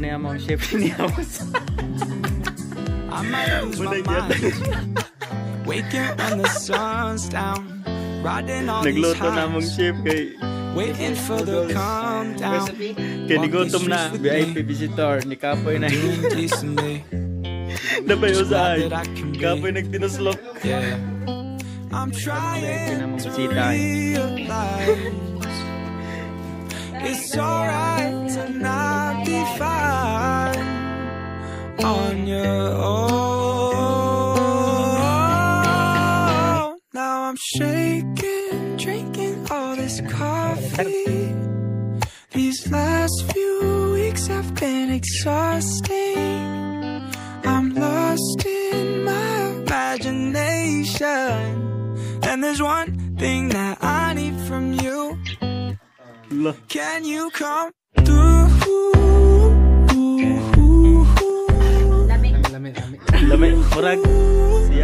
niya mong chef niya. I might lose my mind. Waking when the sun's down, riding all these Nagluto na mong highs, chef kay waiting for the calm down. kay nigutom na VIP visitor ni Kapoy na. Decently, Dabay usay. Kapoy nagtinuslok. yeah. I'm trying to realize it's alright to not be fine on your own. Now I'm shaking, drinking all this coffee. These last few weeks have been exhausting. I'm lost in my imagination, and there's one thing that I need from you. Can you come through? Lamay, murag siya.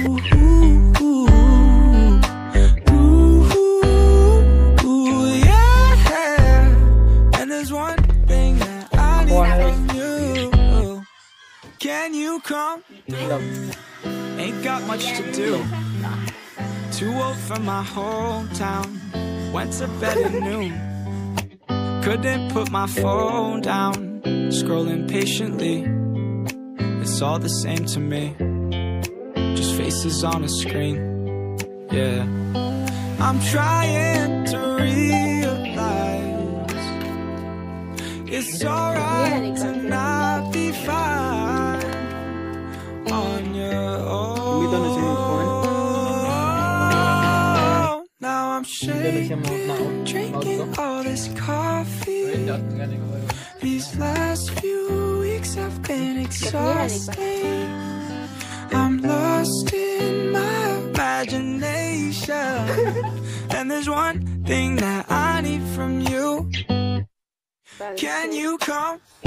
Yeah, and there's one thing that I need from you. Can you come? Ain't got much to do. Too old for my hometown. Went to bed at noon. Couldn't put my phone down. Scrolling patiently. It's all the same to me. Just faces on a screen. Yeah. I'm trying to realize it's alright to not be fine on your own. Now I'm shaking, drinking all this coffee. These last few weeks have been exhausting. I'm lost in my imagination, and there's one thing that I need from you. Can you come